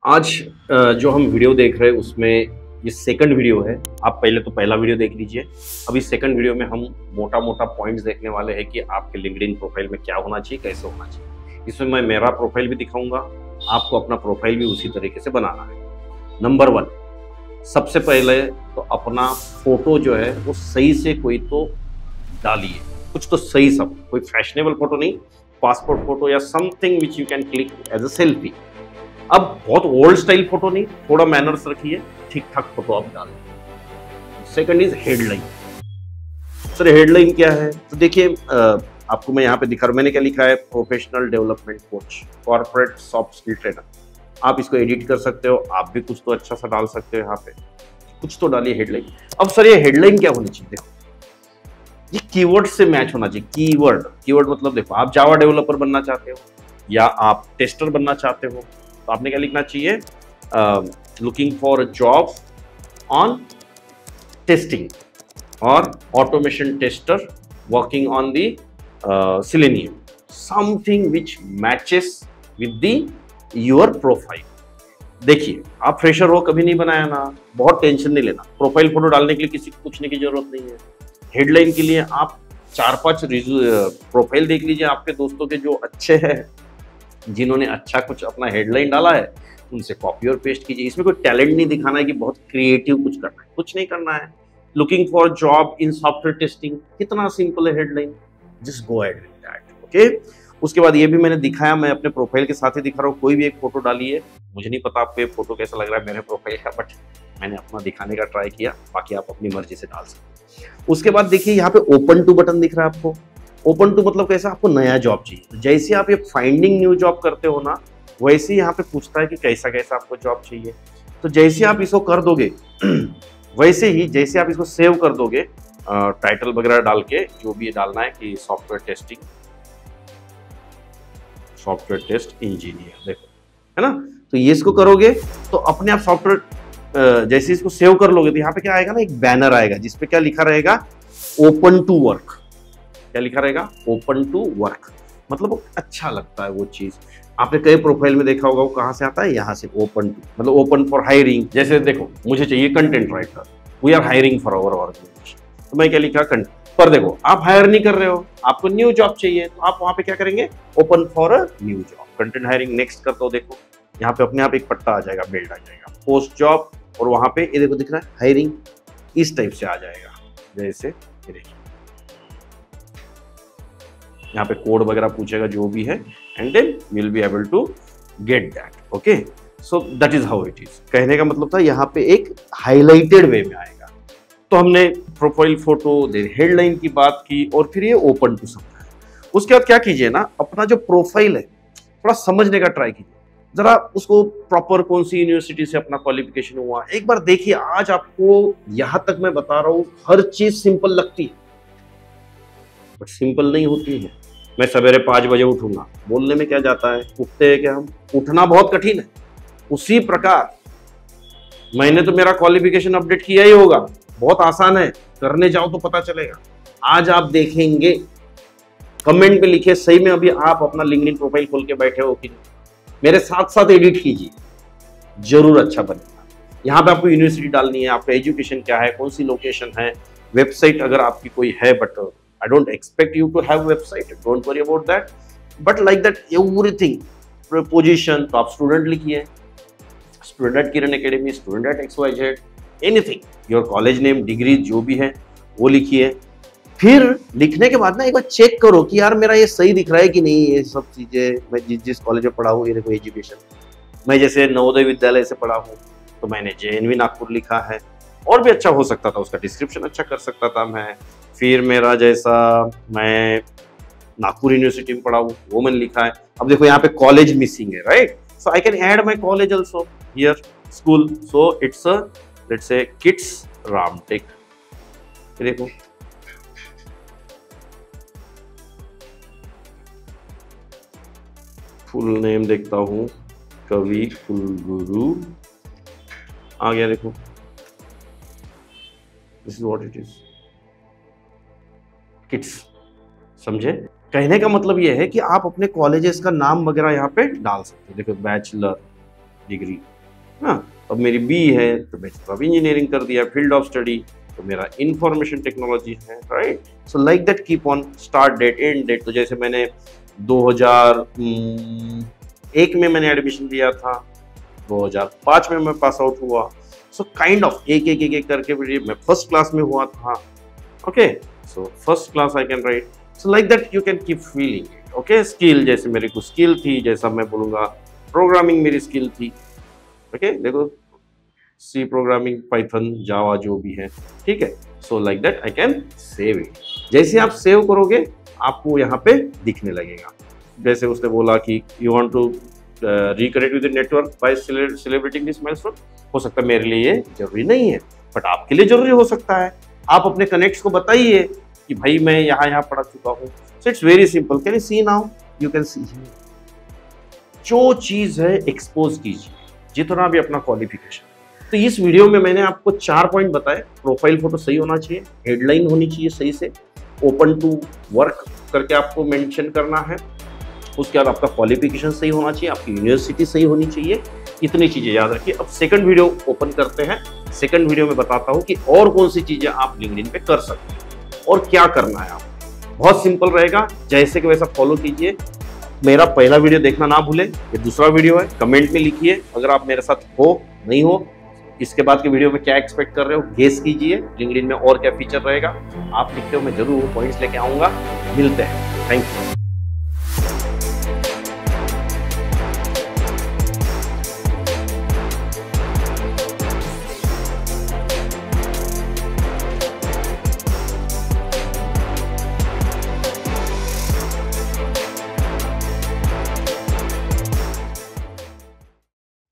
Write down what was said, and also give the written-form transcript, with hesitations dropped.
आज जो हम वीडियो देख रहे हैं उसमें ये सेकंड वीडियो है। आप पहले तो पहला वीडियो देख लीजिए। अभी सेकंड वीडियो में हम मोटा मोटा पॉइंट्स देखने वाले हैं कि आपके लिंक्डइन प्रोफाइल में क्या होना चाहिए, कैसे होना चाहिए। इसमें मैं मेरा प्रोफाइल भी दिखाऊंगा, आपको अपना प्रोफाइल भी उसी तरीके से बनाना है। नंबर 1, सबसे पहले तो अपना फोटो जो है वो सही से कोई तो डालिए, कुछ तो सही सब, कोई फैशनेबल फोटो नहीं, पासपोर्ट फोटो या something which you can click as a selfie. अब बहुत ओल्ड स्टाइल फोटो नहीं, थोड़ा मैनर्स रखिए, ठीक ठाक फोटो आप डालें। Second is headline. Sir headline क्या है? तो देखिए आपको मैं यहाँ पे दिखा रहा हूँ, मैंने क्या लिखा है, professional development coach, corporate soft skill trainer. आप इसको एडिट कर सकते हो, आप भी कुछ तो अच्छा सा डाल सकते हो, यहाँ पे कुछ तो डालिए हेडलाइन। अब सर ये हेडलाइन क्या होनी चाहिए? देखो ये कीवर्ड से मैच होना चाहिए। कीवर्ड मतलब देखो, आप जावा डेवलपर बनना चाहते हो या आप टेस्टर बनना चाहते हो, तो आपने क्या लिखना चाहिए, looking for job on testing और automation tester working on the Selenium, something which matches with the your profile. देखिए आप फ्रेशर हो, कभी नहीं बनाया ना, बहुत टेंशन नहीं लेना। प्रोफाइल फोटो डालने के लिए किसी को पूछने की जरूरत नहीं है। हेडलाइन के लिए आप 4-5 प्रोफाइल देख लीजिए आपके दोस्तों के जो अच्छे हैं, जिन्होंने अच्छा कुछ अपना हेडलाइन डाला है, उनसे कॉपी और पेस्ट कीजिए। इसमें कोई टैलेंट नहीं दिखाना है कि बहुत क्रिएटिव कुछ करना है, कुछ नहीं करना है। Looking for job in software testing, कितना सिंपल है headline, just go ahead with that. Okay, उसके बाद ये भी मैंने दिखाया, मैं अपने प्रोफाइल के साथ ही दिखा रहा हूँ, कोई भी एक फोटो डालिए। मुझे नहीं पता आपको ये फोटो कैसा लग रहा है मेरे प्रोफाइल का, बट मैंने अपना दिखाने का ट्राई किया, बाकी आप अपनी मर्जी से डाल सकते हैं। उसके बाद देखिए यहाँ पे ओपन टू बटन दिख रहा है आपको। ओपन टू मतलब कैसा, आपको नया जॉब चाहिए, तो जैसे आप ये फाइंडिंग न्यू जॉब करते हो ना, वैसे ही यहाँ पे पूछता है कि कैसा कैसा आपको जॉब चाहिए। तो जैसे आप इसको कर दोगे वैसे ही जैसे आप इसको सेव कर दोगे, टाइटल वगैरह डाल के, जो भी डालना है कि सॉफ्टवेयर टेस्ट इंजीनियर, देखो है ना। तो ये इसको करोगे तो अपने आप सॉफ्टवेयर, जैसे इसको सेव कर लोगे तो यहाँ पे क्या आएगा ना, एक बैनर आएगा जिसपे क्या लिखा रहेगा, ओपन टू वर्क। क्या लिखा रहेगा, ओपन टू वर्क। मतलब वो अच्छा लगता है वो चीज। आपने कई प्रोफाइल में देखा होगा, वो कहाँ से आता है, यहाँ से, ओपन टू मतलब ओपन फॉर हायरिंग। जैसे देखो मुझे चाहिए content writer, we are hiring for our organisation, तो मैं क्या लिखा, कंटेंट। पर देखो आप हायर नहीं कर रहे हो, आपको न्यू जॉब चाहिए, तो आप वहां पे क्या करेंगे, open for a new job, content hiring. Next करता हो, देखो यहाँ पे अपने आप एक पट्टा आ जाएगा, बेल्ट आ जाएगा, पोस्ट जॉब, और वहां पे ये देखो दिख रहा है हायरिंग, इस टाइप से आ जाएगा। जैसे ये देखिए यहाँ पे कोड वगैरह पूछेगा जो भी है, and then will be able to get that. Okay, so that is how it is. कहने का मतलब था यहाँ पे एक हाईलाइटेड वे में आएगा। तो हमने प्रोफाइल फोटो, हेडलाइन की बात की, और फिर ये ओपन टू समझा। उसके बाद क्या कीजिए ना, अपना जो प्रोफाइल है थोड़ा समझने का ट्राई कीजिए, जरा उसको प्रॉपर कौन सी यूनिवर्सिटी से अपना क्वालिफिकेशन हुआ एक बार देखिए। आज आपको यहां तक मैं बता रहा हूं, हर चीज सिंपल लगती है बट सिंपल नहीं होती है। मैं सवेरे 5 बजे उठूंगा, बोलने में क्या जाता है, उठते हैं क्या हम, उठना बहुत कठिन है। उसी प्रकार मैंने तो मेरा क्वालिफिकेशन अपडेट किया ही होगा, बहुत आसान है, करने जाओ तो पता चलेगा। आज आप देखेंगे, कमेंट में लिखिए सही में अभी आप अपना लिंक्डइन प्रोफाइल खोल के बैठे हो कि नहीं, मेरे साथ साथ एडिट कीजिए, जरूर अच्छा बनेगा। यहाँ पे आपको यूनिवर्सिटी डालनी है, आपका एजुकेशन क्या है, कौन सी लोकेशन है, वेबसाइट अगर आपकी कोई है, but I don't expect you to have website, don't worry about that, but like that everything, position, तो आप स्टूडेंट लिखिए, student at Kiran academy, student at XYZ, anything, your college name, degree जो भी है वो लिखिए। फिर लिखने के बाद ना एक बार चेक करो कि यार मेरा ये सही दिख रहा है कि नहीं, ये सब चीजें। मैं जिस कॉलेज में पढ़ा हूँ, ये देखो एजुकेशन, मैं जैसे नवोदय विद्यालय से पढ़ा हूँ, तो मैंने JNV नागपुर लिखा है, और भी अच्छा हो सकता था, उसका डिस्क्रिप्शन अच्छा कर सकता था मैं। फिर मेरा जैसा, मैं नागपुर यूनिवर्सिटी में पढ़ा हूँ, वो मैंने लिखा है। अब देखो यहाँ पे कॉलेज मिसिंग है, right, so I can add my college also here, school, so it's a let's say kids Ramtek. देखो फुल नेम देखता हूँ, कवि कुलगुरु आ गया। देखो this is what it is, kids. समझे? कहने का मतलब यह है कि आप अपने कॉलेजेस का नाम वगैरह यहाँ पे डाल सकते हैं। देखो बैचलर, डिग्री। हाँ, अब मेरी बी है तो बैचलर ऑफ इंजीनियरिंग कर दिया, फील्ड ऑफ स्टडी तो मेरा इंफॉर्मेशन टेक्नोलॉजी है, right. So like that keep on, start date, end date. तो जैसे मैंने 2001 में मैंने एडमिशन लिया था, 2005 में मैं पास आउट हुआ। सो काइंड ऑफ एक करके मैं फर्स्ट क्लास में हुआ था। Okay, so first class I can write. So like that you can keep filling it. Okay, skill, जैसे मेरे को स्किल थी, जैसा मैं बोलूँगा प्रोग्रामिंग मेरी स्किल थी। ओके, देखो सी प्रोग्रामिंग, पाइथन, जावा जो भी है, ठीक है। So like that I can save it. जैसे आप सेव करोगे आपको यहाँ पे दिखने लगेगा। जैसे उसने बोला कि you want to reconnect with the network by celebrating this milestone. हो सकता है मेरे लिए ये जरूरी नहीं है, बट आपके लिए जरूरी हो सकता है। आप अपने कनेक्ट्स को बताइए कि भाई मैं यहाँ पढ़ा चुका हूँ। So it's very simple. Can you see now? You can see. जो चीज है एक्सपोज कीजिए जितना भी अपना क्वालिफिकेशन। तो इस वीडियो में मैंने आपको 4 पॉइंट बताए। प्रोफाइल फोटो सही होना चाहिए, हेडलाइन होनी चाहिए सही से, ओपन टू वर्क करके आपको मेंशन करना है। उसके बाद आपका क्वालिफिकेशन सही होना चाहिए, आपकी यूनिवर्सिटी सही होनी चाहिए। इतनी चीजें याद रखिए। अब सेकंड वीडियो ओपन करते हैं। सेकंड वीडियो में बताता हूं कि और कौन सी चीजें आप लिंक्डइन पे कर सकते हैं और क्या करना है आपको। बहुत सिंपल रहेगा, जैसे कि वैसा फॉलो कीजिए। मेरा पहला वीडियो देखना ना भूलें, ये दूसरा वीडियो है। कमेंट में लिखिए अगर आप मेरे साथ हो, नहीं हो। इसके बाद के वीडियो में क्या एक्सपेक्ट कर रहे हो, गेस कीजिए। लिंक्डइन में और क्या फीचर रहेगा आप लिखते हो, मैं जरूर पॉइंट्स लेके आऊंगा। मिलते हैं, थैंक यू।